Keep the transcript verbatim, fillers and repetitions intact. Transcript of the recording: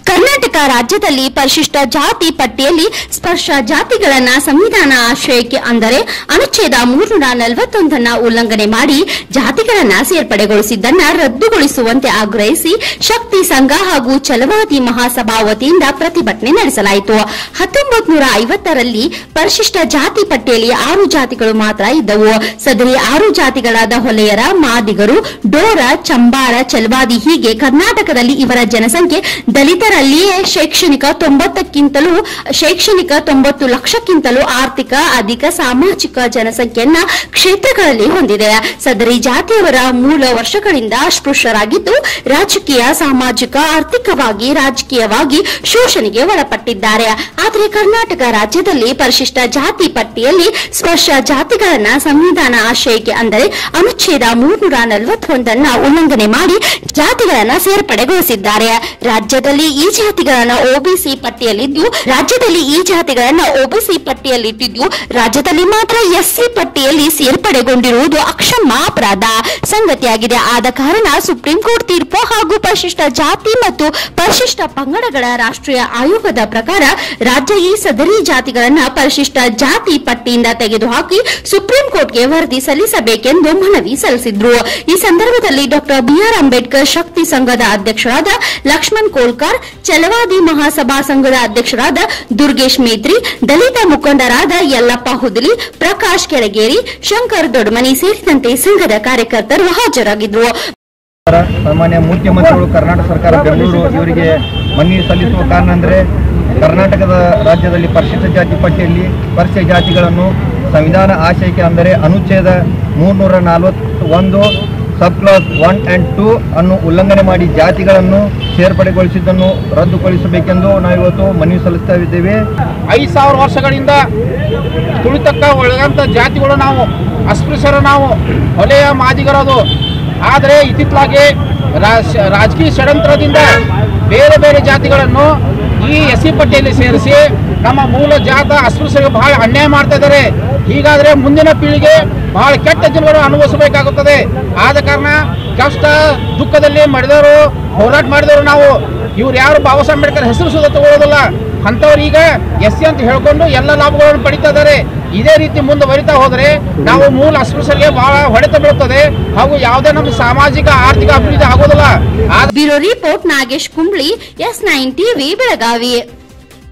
ಕರ್ನಾಟಕ ರಾಜ್ಯದಲ್ಲಿ ಪರಿಶಿಷ್ಟ ಜಾತಿ ಪಟ್ಟಿಯಲ್ಲಿ ಸ್ಪರ್ಶ ಜಾತಿಗಳನ್ನ ಸಂವಿಧಾನ ಆಶ್ರಯಕ್ಕೆ ಅಂದರೆ ಅನುಚ್ಛೇದ ಮೂರ್ನೂರ ನಲವತ್ತೊಂದನ್ನ ಉಲ್ಲಂಘನೆ ಮಾಡಿ ಜಾತಿಗಳನ್ನ ಸೇರ್ಪಡೆಗೊಳಿಸಿದ್ದನ್ನ ರದ್ದುಗೊಳಿಸುವಂತೆ ಆಗ್ರಹಿಸಿ ಶಕ್ತಿ ಸಂಘ ಹಾಗೂ ಛಲವಾದಿ ಮಹಾಸಭಾ ವತಿಯಿಂದ ಪ್ರತಿಭಟನೆ ನಡೆಸಲಾಯಿತು. ಹತ್ತೊಂಬತ್ತು ನೂರ ಐವತ್ತರಲ್ಲಿ ಪರಿಶಿಷ್ಟ ಜಾತಿ ಪಟ್ಟಿಯಲ್ಲಿ ಆರು ಜಾತಿಗಳು ಮಾತ್ರ ಇದ್ದವು. ಸದರಿ ಆರು ಜಾತಿಗಳಾದ ಹೊಲೆಯರ, ಮಾದಿಗರು, ಡೋರ, ಚಂಬಾರ, ಛಲವಾದಿ ಹೀಗೆ ಕರ್ನಾಟಕದಲ್ಲಿ ಇವರ ಜನಸಂಖ್ಯೆ ದಲಿತರಲ್ಲಿಯೇ ಶೈಕ್ಷಣಿಕ ತೊಂಬತ್ತಕ್ಕಿಂತಲೂ ಶೈಕ್ಷಣಿಕ ತೊಂಬತ್ತು ಲಕ್ಷಕ್ಕಿಂತಲೂ ಆರ್ಥಿಕ ಅಧಿಕ ಸಾಮಾಜಿಕ ಜನಸಂಖ್ಯೆಯನ್ನ ಕ್ಷೇತ್ರಗಳಲ್ಲಿ ಹೊಂದಿದೆ. ಸದರಿ ಜಾತಿಯವರ ಮೂಲ ವರ್ಷಗಳಿಂದ ಅಸ್ಪೃಶ್ಯರಾಗಿದ್ದು ರಾಜಕೀಯ, ಸಾಮಾಜಿಕ, ಆರ್ಥಿಕವಾಗಿ, ರಾಜಕೀಯವಾಗಿ ಶೋಷಣೆಗೆ ಒಳಪಟ್ಟಿದ್ದಾರೆ. ಆದರೆ ಕರ್ನಾಟಕ ರಾಜ್ಯದಲ್ಲಿ ಪರಿಶಿಷ್ಟ ಜಾತಿ ಪಟ್ಟಿಯಲ್ಲಿ ಸ್ಪರ್ಶ ಜಾತಿಗಳನ್ನ ಸಂವಿಧಾನ ಆಶಯಕ್ಕೆ ಅಂದರೆ ಅನುಚ್ಛೇದ ಮೂರ್ನೂರ ನಲವತ್ತೊಂದನ್ನ ಉಲ್ಲಂಘನೆ ಮಾಡಿ ಜಾತಿಗಳನ್ನ ಸೇರ್ಪಡೆಗೊಳಿಸಿದ್ದಾರೆ. ರಾಜ್ಯದಲ್ಲಿ ಈ ಜಾತಿಗಳನ್ನ ಒಬಿಸಿ ಪಟ್ಟಿಯಲ್ಲಿದ್ದು ರಾಜ್ಯದಲ್ಲಿ ಈ ಜಾತಿಗಳನ್ನ ಒಬಿಸಿ ಪಟ್ಟಿಯಲ್ಲಿಟ್ಟಿದ್ದು ರಾಜ್ಯದಲ್ಲಿ ಮಾತ್ರ ಎಸ್ಸಿ ಪಟ್ಟಿಯಲ್ಲಿ ಸೇರ್ಪಡೆಗೊಂಡಿರುವುದು ಅಕ್ಷಮ್ಯ ಅಪರಾಧ ಸಂಗತಿಯಾಗಿದೆ. ಆದ ಕಾರಣ ಸುಪ್ರೀಂ ಕೋರ್ಟ್ ತೀರ್ಪು ಹಾಗೂ ಪರಿಶಿಷ್ಟ ಜಾತಿ ಮತ್ತು ಪರಿಶಿಷ್ಟ ಪಂಗಡಗಳ ರಾಷ್ಟ್ರೀಯ ಆಯೋಗದ ಪ್ರಕಾರ ರಾಜ್ಯ ಈ ಸದರಿ ಜಾತಿಗಳನ್ನ ಪರಿಶಿಷ್ಟ ಜಾತಿ ಪಟ್ಟಿಯಿಂದ ತೆಗೆದುಹಾಕಿ ಸುಪ್ರೀಂ ಕೋರ್ಟ್ಗೆ ವರದಿ ಸಲ್ಲಿಸಬೇಕೆಂದು ಮನವಿ ಸಲ್ಲಿಸಿದ್ರು. ಈ ಸಂದರ್ಭದಲ್ಲಿ ಡಾಕ್ಟರ್ ಬಿಆರ್ ಅಂಬೇಡ್ಕರ್ ಶಕ್ತಿ ಸಂಘದ ಅಧ್ಯಕ್ಷರಾದ ಲಕ್ಷ್ಮಣ್ ಕೋಲ್ಕಾರ್, ಛಲವಾದಿ ಮಹಾಸಭಾ ಸಂಘದ ಅಧ್ಯಕ್ಷರಾದ ದುರ್ಗೇಶ್ ಮೇತ್ರಿ, ದಲಿತ ಮುಖಂಡರಾದ ಯಲ್ಲಪ್ಪ ಹುದಲಿ, ಪ್ರಕಾಶ್ ಕೆಳಗೇರಿ, ಶಂಕರ್ ದೊಡ್ಮನಿ ಸೇರಿದಂತೆ ಸಂಘದ ಕಾರ್ಯಕರ್ತರು ಹಾಜರಾಗಿದ್ದರು. ಸಾಮಾನ್ಯ ಮುಖ್ಯಮಂತ್ರಿಗಳು ಕರ್ನಾಟಕ ಸರ್ಕಾರ ಬೆಂಗಳೂರು ಇವರಿಗೆ ಮನವಿ ಸಲ್ಲಿಸುವ ಕಾರಣ ಅಂದರೆ ಕರ್ನಾಟಕದ ರಾಜ್ಯದಲ್ಲಿ ಪರಿಶಿಷ್ಟ ಜಾತಿ ಪಟ್ಟಿಯಲ್ಲಿ ಪರಿಶಿಷ್ಟ ಜಾತಿಗಳನ್ನು ಸಂವಿಧಾನ ಆಶಯಕ್ಕೆ ಅಂದರೆ ಅನುಚ್ಛೇದ ಮೂರ್ನೂರ ನಲವತ್ತೊಂದು sub clause one and two ಅನ್ನು ಉಲ್ಲಂಘನೆ ಮಾಡಿ ಜಾತಿಗಳನ್ನು ಸೇರ್ಪಡೆಗೊಳಿಸಿದ್ದನ್ನು ರದ್ದುಗೊಳಿಸಬೇಕೆಂದು ನಾವು ಇವತ್ತು ಮನವಿ ಸಲ್ಲಿಸ್ತಾ ಇದ್ದೇವೆ. ಐದು ಸಾವಿರ ವರ್ಷಗಳಿಂದ ತುಳಿತಕ್ಕ ಒಳಗಂತ ಜಾತಿಗಳು ನಾವು ಅಸ್ಪೃಶ್ಯರು, ನಾವು ಹೊಲೆಯ ಮಾದಿಗರದು. ಆದರೆ ಇತ್ತಿತ್ತಲಾಗಿ ರಾಜಕೀಯ ಷಡ್ಯಂತ್ರದಿಂದ ಬೇರೆ ಬೇರೆ ಜಾತಿಗಳನ್ನು ಈ ಎಸ್ ಸಿ ಪಟ್ಟಿಯಲ್ಲಿ ಸೇರಿಸಿ ನಮ್ಮ ಮೂಲ ಜಾತ ಅಸ್ಪೃಶ್ಯರಿಗೆ ಬಹಳ ಅನ್ಯಾಯ ಮಾಡ್ತಾ ಇದ್ದಾರೆ. ಹೀಗಾದರೆ ಮುಂದಿನ ಪೀಳಿಗೆ ಬಹಳ ಕೆಟ್ಟ ದಿನಗಳು ಅನುಭವಿಸಬೇಕಾಗುತ್ತದೆ. ಆದ ಕಾರಣ ಕಷ್ಟ ದುಃಖದಲ್ಲಿ ಮಾಡಿದವರು, ಹೋರಾಟ ಮಾಡಿದವರು ನಾವು. ಇವ್ರು ಯಾರು ಬಾಬಾ ಸಾಹೇಬ್ ಅಂಬೇಡ್ಕರ್ ಹೆಸರು ಸುದ ತಗೊಳ್ಳೋದಿಲ್ಲ. ಅಂಥವ್ರು ಈಗ ಎಸ್ ಸಿ ಅಂತ ಹೇಳ್ಕೊಂಡು ಎಲ್ಲ ಲಾಭಗಳನ್ನು ಪಡಿತಾ ಇದ್ದಾರೆ. ಇದೇ ರೀತಿ ಮುಂದುವರಿತಾ ಹೋದರೆ ನಾವು ಮೂಲ ಅಸ್ಪೃಶ್ಯರಿಗೆ ಬಹಳ ಹೊಡೆತ ಬೀಳುತ್ತದೆ ಹಾಗೂ ಯಾವುದೇ ನಮ್ಮ ಸಾಮಾಜಿಕ ಆರ್ಥಿಕ ಅಭಿವೃದ್ಧಿ ಆಗೋದಿಲ್ಲ. Bureau report Nagesh Kumbli, S nine TV Belagavi.